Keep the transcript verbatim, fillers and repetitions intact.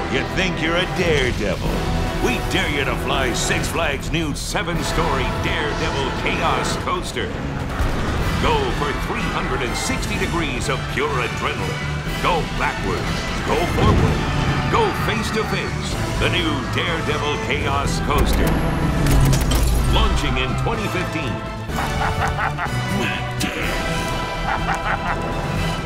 You think you're a daredevil? We dare you to fly Six Flags' new seven-story Daredevil Chaos Coaster. Go for three hundred sixty degrees of pure adrenaline. Go backwards. Go forward. Go face to face. The new Daredevil Chaos Coaster. Launching in twenty fifteen.